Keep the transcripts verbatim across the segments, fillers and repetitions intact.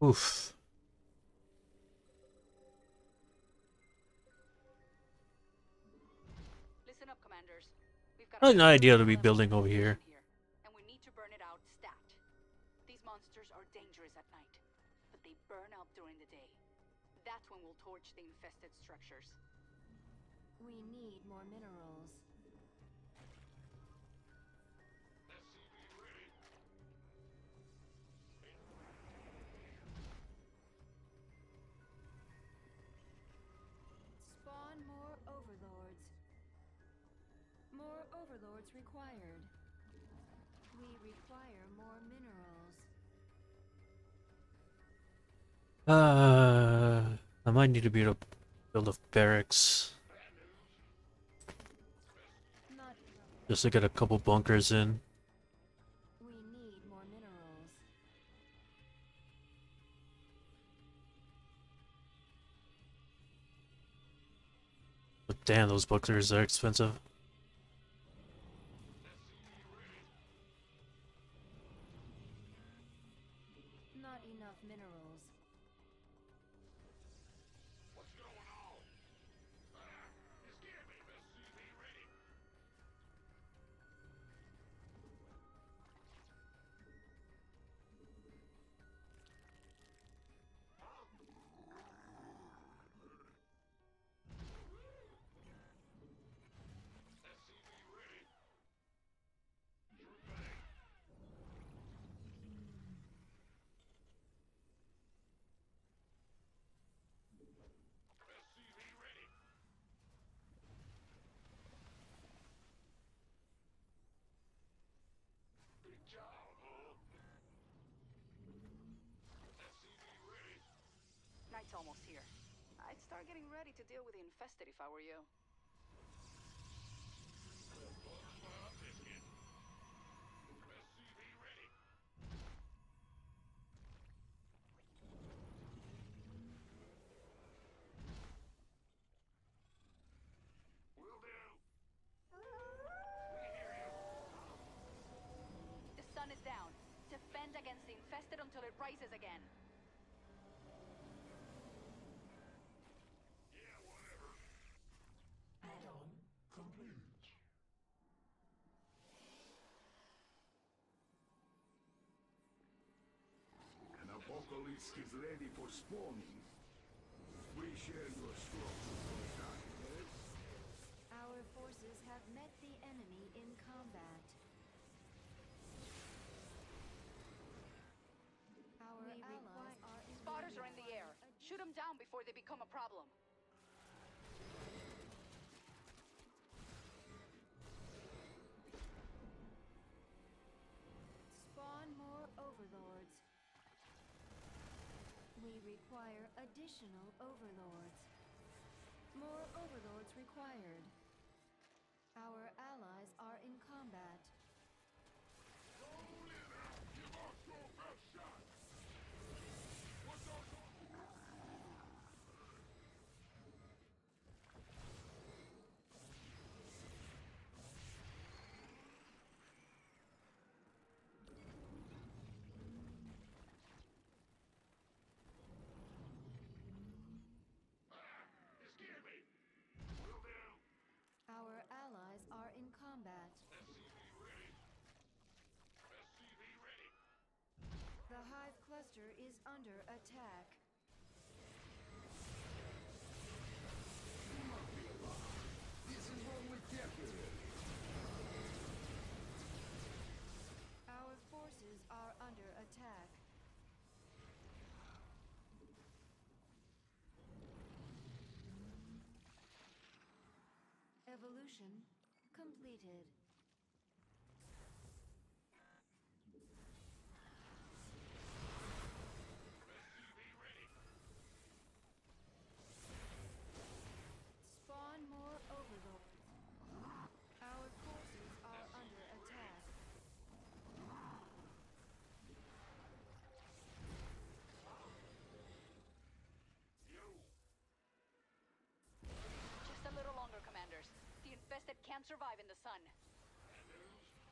Oof. Listen up, commanders. We've got I had no idea to a be building over here. here, and we need to burn it out stat. These monsters are dangerous at night, but they burn out during the day. That's when we'll torch the infested structures. We need more minerals. Spawn more overlords. More overlords required. We require more minerals. Uh, I might need to be able to build a barracks Not just to get a couple bunkers in. we need more minerals. But damn, those bunkers are expensive. Not enough minerals. Night's almost here. I'd start getting ready to deal with the infested if I were you. The sun is down. Defend against the infested until it rises again. Add-on complete. An apocalypse is ready for spawning. We share your struggles, darkness. Our forces have met the enemy in combat. Our allies are in Spotters are in the air. Shoot them down before they become a problem. Spawn more overlords. We require additional overlords. More overlords required. Our allies are in combat. Our allies are in combat. The hive cluster is under attack. This is what we get here. Our forces are under attack. Evolution completed. Spawn more overlords. Our forces are under attack. Just a little longer, commanders. The infested can't survive in the sun.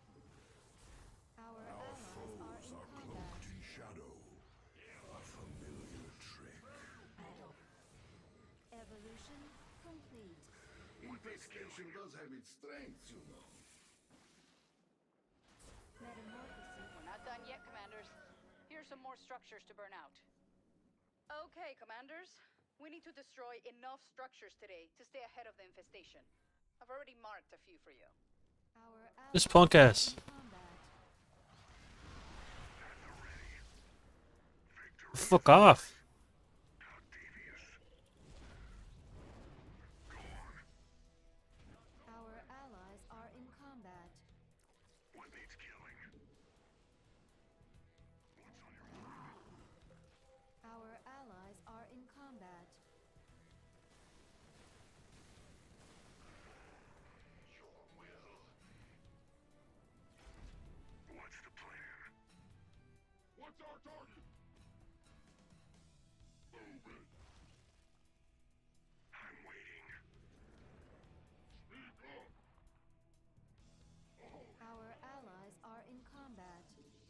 Our Our allies are foes in are combat. cloaked in shadow. A familiar Construction complete. Infestation does have its strengths, you know. Metamorphosis. We're not done yet, Commanders. Here's some more structures to burn out. Okay, Commanders. We need to destroy enough structures today to stay ahead of the infestation. I've already marked a few for you. Our This allies punk are ass. in combat. Fuck off. Our allies are in combat. What needs killing? Our allies are in combat. Your will. What's the plan? What's our target? Move it. I'm waiting. Speak up. Oh, Our allies are in combat.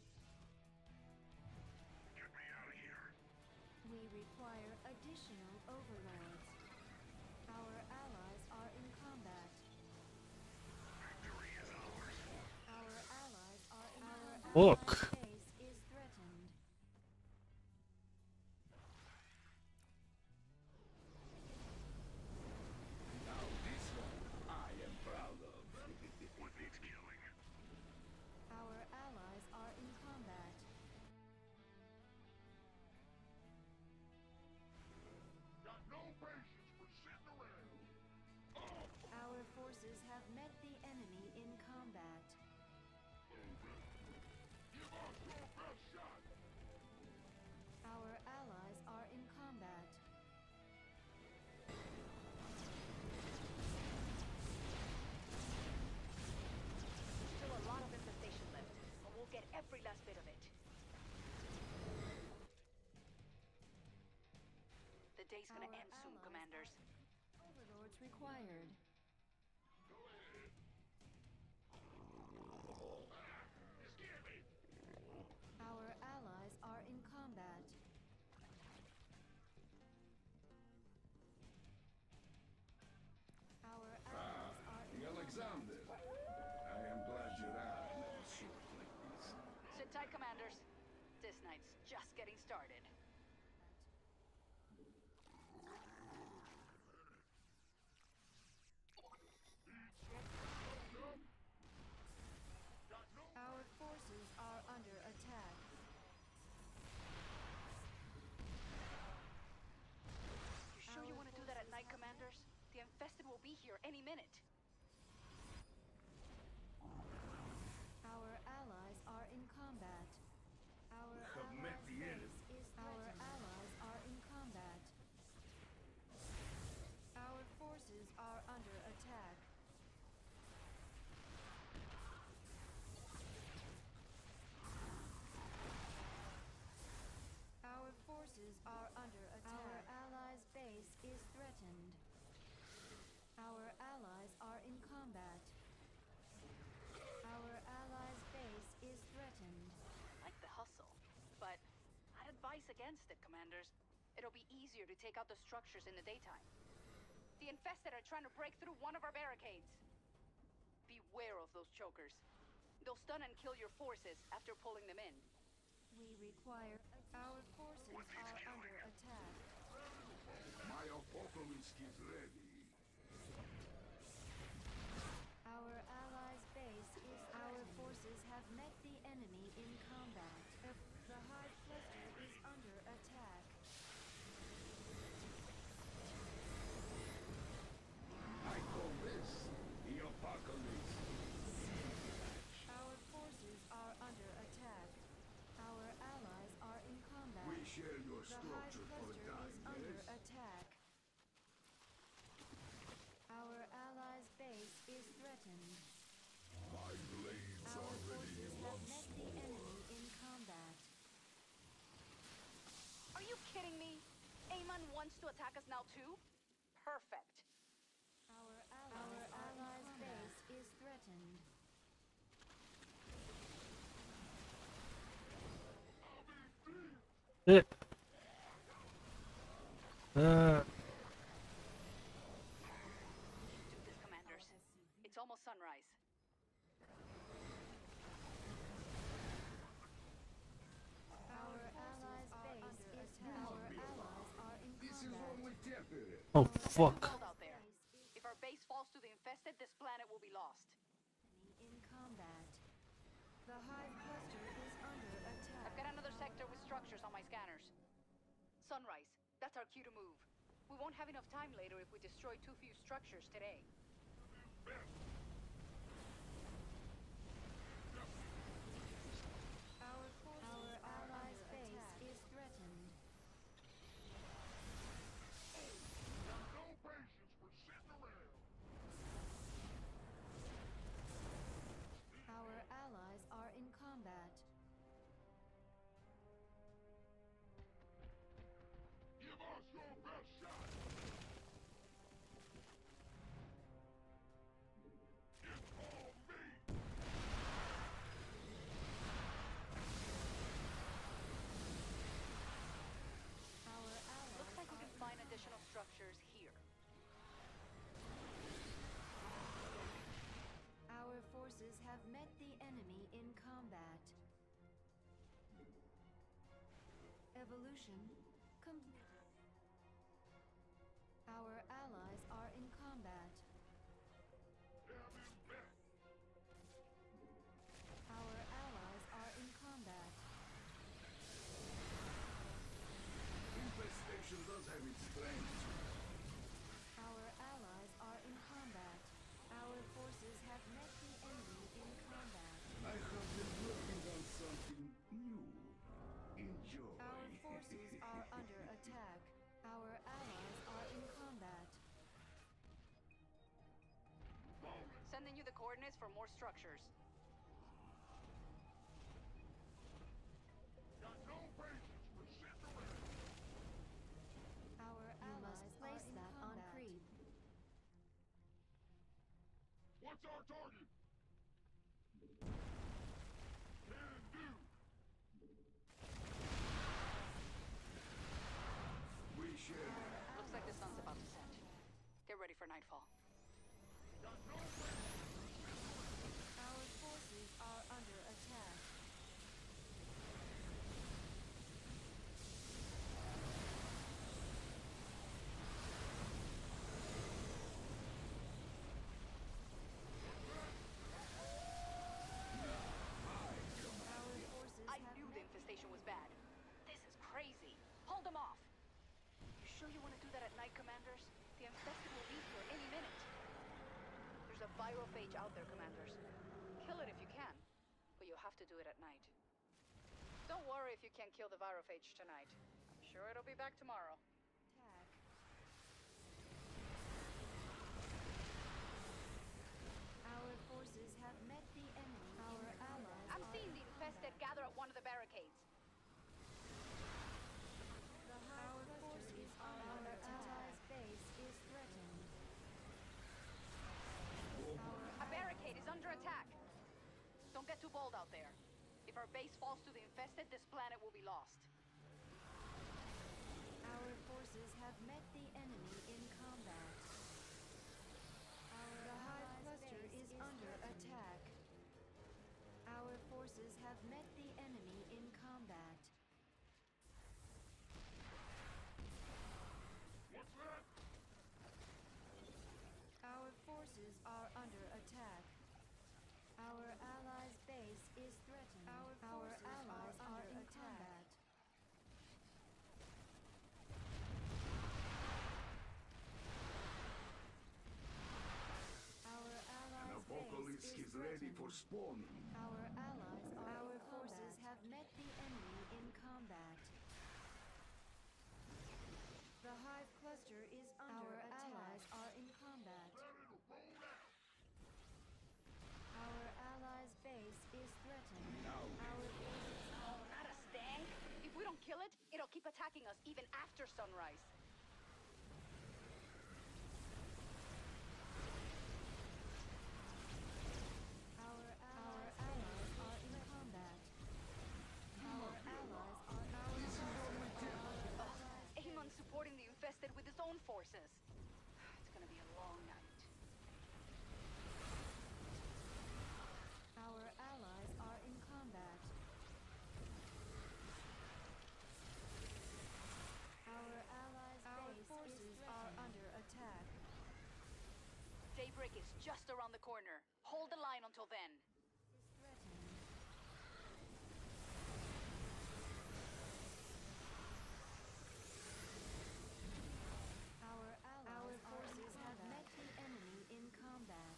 get me out of here. We require additional overlords. Our allies are in combat. Victory is ours. Our allies are in our Look. allies' base is threatened. Now this one I am proud of. What needs killing? Our allies are in combat. Got no patience for sitting around. Our forces have met the enemy in combat. Give us your best shot. Our allies are in combat. Still a lot of infestation left, but we'll get every last bit of it. The day's gonna Our end soon, allies Commanders. Overlords required. Our allies are in combat. Our allies are in The Alexander. I am glad you're out and never short like this. Sit tight, Commanders. This night's just getting started. Our forces are under attack. You sure you want to do that at night, Commanders? The infested will be here any minute. Our allies are in combat. Our We have met allies' the enemy. base is Our allies are in combat. Our forces are under attack. Our forces are under attack. Our allies' base is threatened. Our allies are in combat. Our allies' base is threatened. Like the hustle, but I'd advise against it, Commanders. It'll be easier to take out the structures in the daytime. The infested are trying to break through one of our barricades. Beware of those chokers. They'll stun and kill your forces after pulling them in. We require. Our forces are under attack. My apocalypse is ready. Our allies' base is. Our forces have met the enemy in combat. The, the High Cluster is under attack. I call this the apocalypse. Our forces are under attack. Our allies are in combat. We share your The High structure for a Cluster dime, is under yes? attack. Our allies' base is threatened. My blades Our are ready forces have once met the more. enemy in combat. Are you kidding me? Amon wants to attack us now too? Perfect. Our allies, Our allies' base is threatened. Eh. Uh, almost sunrise. Our allies' base is our allies are in This is combat. only temporary. Oh fuck. Hold out there. If our base falls to the infested, this planet will be lost. Enemy in combat. The hive cluster is under attack. I've got another sector with structures on my scanners. Sunrise. That's our cue to move. We won't have enough time later if we destroy too few structures today. Our forces, our allies' base is threatened. No patience for sitting around. Our allies are in combat. Give us your best shot. It's all me. Our allies Looks like we are can find additional structures here. Our forces have met the enemy in combat. Evolution completed. Our allies are in combat. Our allies are in combat. Infestation does have its strengths. Our allies are in combat. Our forces have met the enemy in combat. I have been working on something new. Enjoy. Our forces are under attack. Our allies are in combat. Sending you the coordinates for more structures. Got no patience for sitting around. Our allies place that on creep. What's our target? Can do. We share. Looks like the sun's about to set. Get ready for nightfall. Got no patience. Our forces are under attack. Our forces I have knew the met infestation was bad. This is crazy. Hold them off. You sure you want to do that at night, Commanders? The infested will be here any minute. There's a virophage out there, Commanders. Kill it if you can, but you'll have to do it at night. Don't worry if you can't kill the virophage tonight. I'm sure it'll be back tomorrow. attack. Our forces have met the enemy. Our allies I'm are seeing in the infested combat. gather at one of the barricades. The hive cluster is under attack. Our allies' base is threatened. A barricade is under attack. Don't get too bold out there. If our base falls to the infested, this planet will be lost. Our forces have met the enemy in combat. Our the hive cluster is under attack. Our forces have met the enemy in combat. What's that? Our forces are under attack. Our allies' base is threatened. Our, Our allies are, are in combat. Our An allies' apocalypse base is is ready threatened. for spawning. Our allies are Our forces have met the enemy in combat. The hive cluster is under Our attack. Allies are in combat. Ready to roll out. Our allies' base is threatened. Now Our forces Oh, not a stank. If we don't kill it, it'll keep attacking us even after sunrise. Our allies, our allies are in combat. Our allies are our Ugh, Amon's supporting the infested with his own forces. It's gonna be a long night. Daybreak is just around the corner. Hold the line until then. Threatened. Our allies Our forces have met the enemy in combat.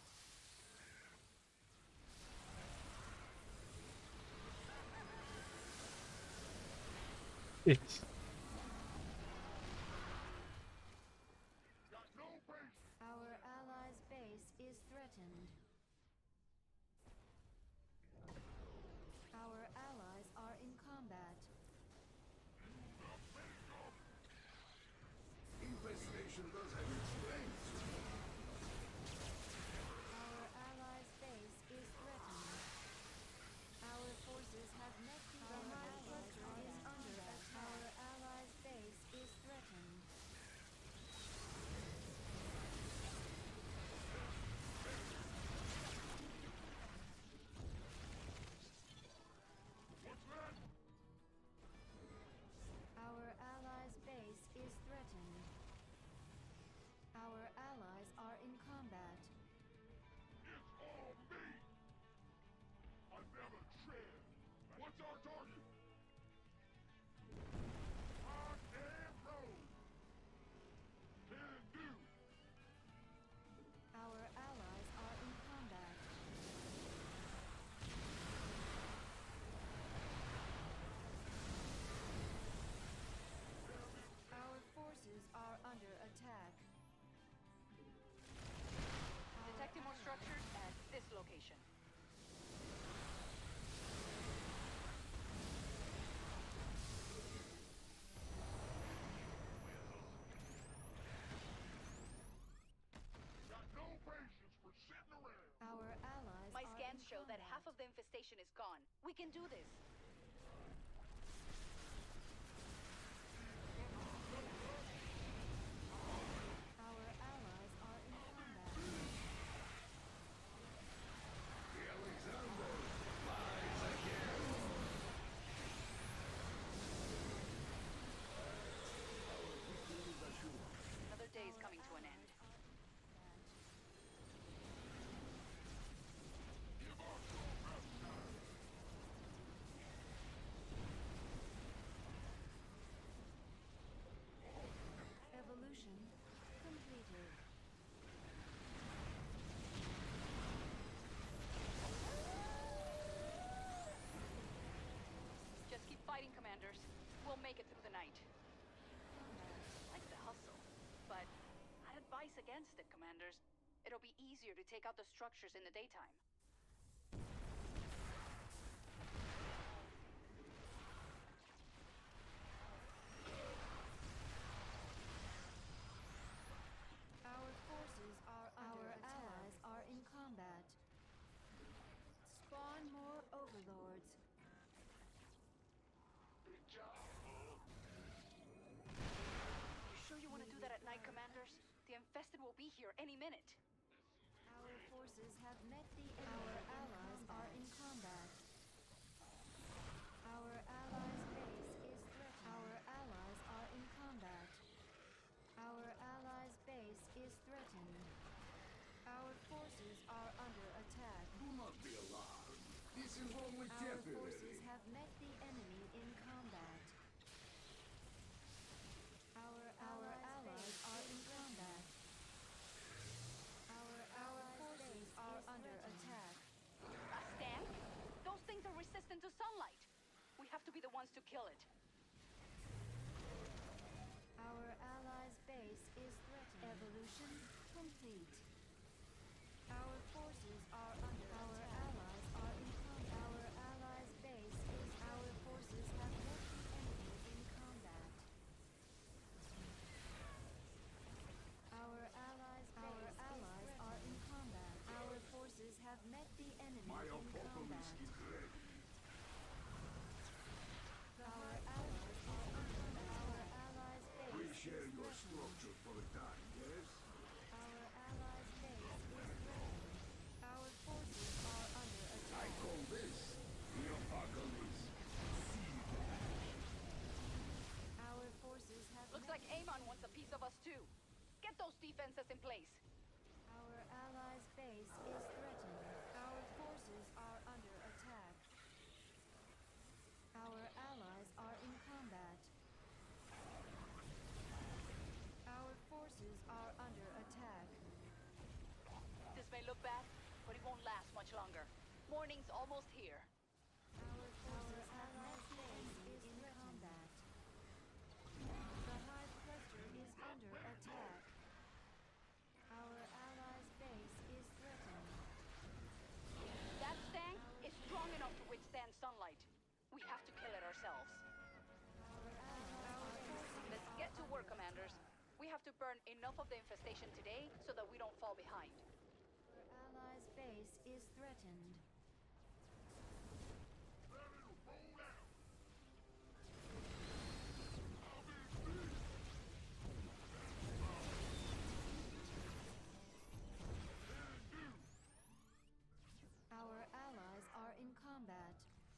It's Got no patience. Our allies' base is threatened. Our allies are in combat. Infestation does have its strengths. Our allies' base is threatened. Our forces have met the enemy. Cluster is under attack. Our allies' base is threatened. What's that? Our allies' base is threatened. Our allies are in combat. It's all me. I never tread. What's our target? Hot damn road. Can do. Our allies are in combat. Our forces are under attack. Detecting more structures at this location. Got no patience for sitting around. Our allies My are scans in show that combat. half of the infestation is gone. We can do this. Our allies are in combat. The Alexander lies again. Our victory is assured. Another day is coming to an end. Give us your best shot. Evolution completed. Just keep fighting, commanders. We'll make it through the night. Like the hustle, but I'd advise against it, commanders. It'll be easier to take out the structures in the daytime. Our forces are under Our attack. allies are in combat. Spawn more overlords. Good job. You sure you want to do that at night, commanders? The infested will be here any minute. Our forces have met the enemy. Our allies are in combat. Our allies' base is threatened. Our allies are in combat. Our allies' base is threatened. Our forces are under attack. Do not be alarmed. This is only Our temporary. forces have met the enemy in combat. Our our allies are in combat. Our our forces are under attack. A stand? Those things are resistant to sunlight. We have to be the ones to kill it. Our allies' base is threatened. Evolution complete. Our forces are under our attack. allies are in combat. Our allies' base is our forces have met the enemy in combat. Our allies' our allies are in combat. Our forces have met the enemy My in combat. apocalypse is ready. Our allies are in combat. Our allies' base We is share your threatened. structure for a time, yes? Our allies' base is threatened. Our forces are under I attack. call this the apocalypse. Our forces have Looks met like Amon wants a piece of us too. Get those defenses in place. Our allies' base is threatened. Our forces are under attack. Our allies are in combat. Our forces are under attack. This may look bad, but it won't last much longer. Morning's almost here. Our forces have met the enemy in combat. The Hive Cluster is under attack. Our allies' base is threatened. That stank is strong enough to withstand sunlight. We have to kill it ourselves. Our allies' forces Let's get to work, Commanders. We have to burn enough of the infestation today so that we don't fall behind. Our allies' base is threatened. Our allies are in combat.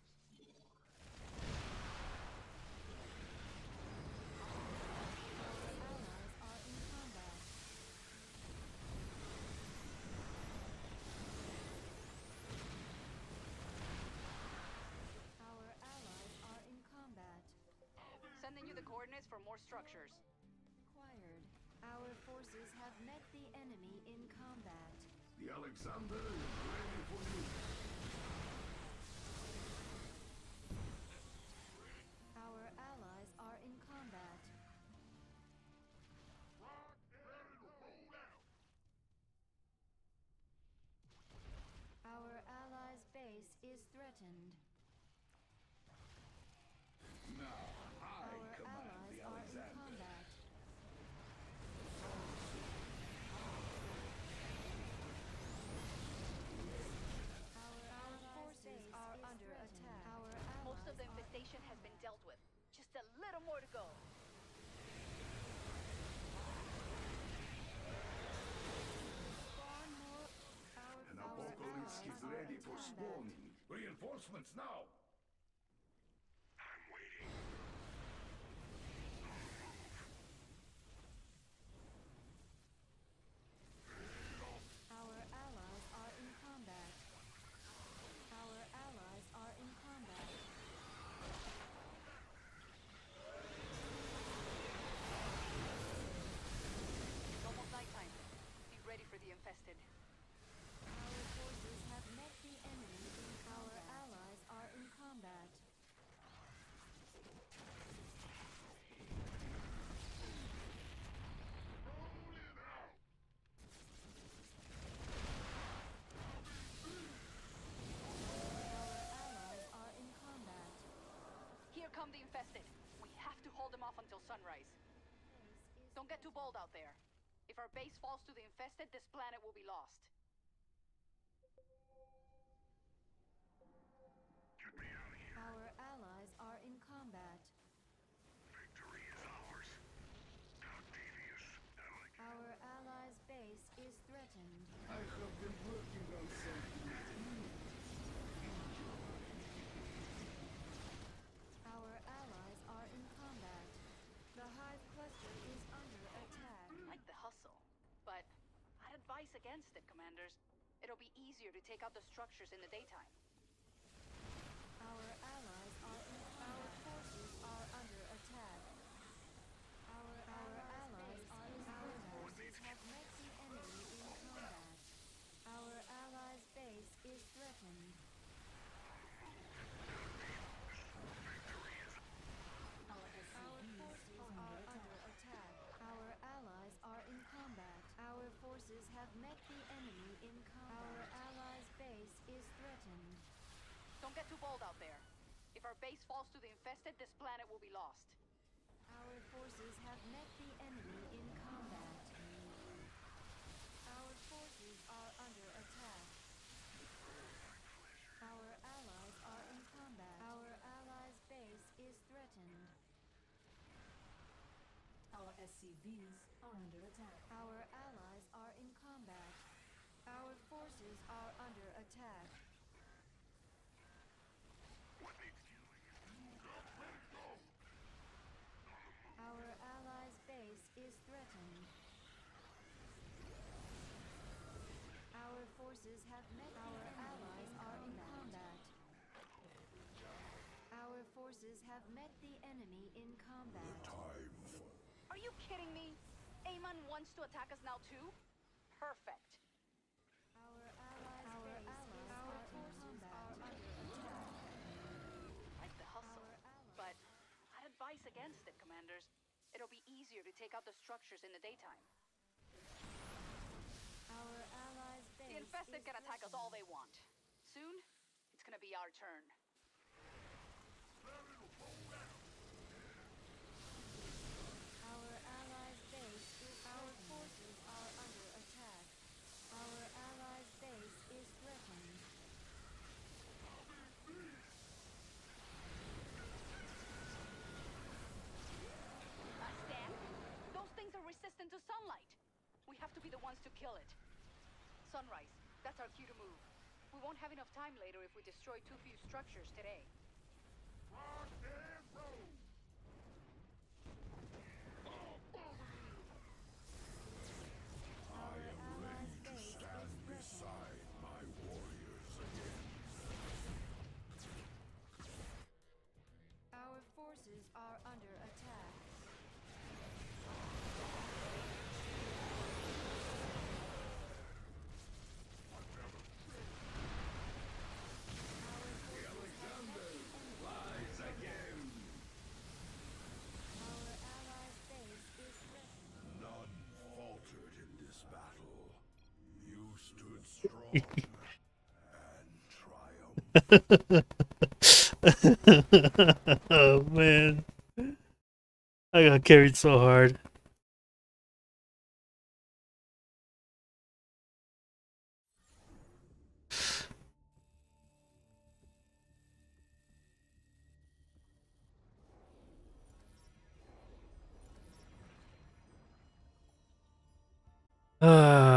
Our allies are in combat. Our allies are in combat. Sending you the coordinates for more structures. Acquired. Our forces have met the enemy in combat. The Alexander is ready for you. Our allies are in combat. Our allies' base is threatened. Now I Our command allies the are in Alexander. combat. Our allies' forces are under attack. Our Most of the allies are infestation has been dealt with. Just a little more to go. spawn more. Our An our apocalypse allies is are ready in for combat. spawning. Reinforcements now. I'm waiting. Our allies are in combat. Our allies are in combat. It's almost nighttime. Be ready for the infested. Our forces have met the enemy in combat. Our allies are in combat. Our allies are in combat. Here come the infested. We have to hold them off until sunrise. Base is Don't get too bold out there. If our base falls to the infested, this planet will be lost. Get me out of here. Our allies are in combat. Victory is ours. How devious. Our allies' base is threatened. I have been working on something. Our allies are in combat. The Hive Cluster is under attack. I like the hustle, but I'd advise against it, Commanders. It'll be easier to take out the structures in the daytime. Our allies are in Our forces are under attack. Our our allies are in combat. Our forces have met the enemy in combat. Our allies' base is threatened. Our forces are under attack. Our allies are in combat. Our forces have met the enemy in combat. Our allies' base is threatened. Don't get too bold out there. If our base falls to the infested, this planet will be lost. Our forces have met the enemy in combat. Our forces are under attack. Our allies are in combat. Our allies' base is threatened. Our S C Vs are under attack. Our allies are in combat. Our forces are under attack. Our allies' base is threatened. forces have met the enemy in combat. Time for Are you kidding me? Amon wants to attack us now too? Perfect. Our allies, our allies, our forces are under attack. Like the hustle. Our allies. But I'd advise against it, Commanders. It'll be easier to take out the structures in the daytime. Our allies' base The infested is can attack us all they threatened. want. Soon, it's gonna be our turn. Our allies' base is our forces are under attack. Our allies' base is threatened. Uh, Stan? Those things are resistant to sunlight. We have to be the ones to kill it. Sunrise, that's our cue to move. We won't have enough time later if we destroy too few structures today. rock and roll. I am ready to stand beside my warriors again. Our forces are under attack. Rise again. Our allies' base is threatened. None faltered in this battle. You stood strong and triumphed. Oh man. I got carried so hard. Ah.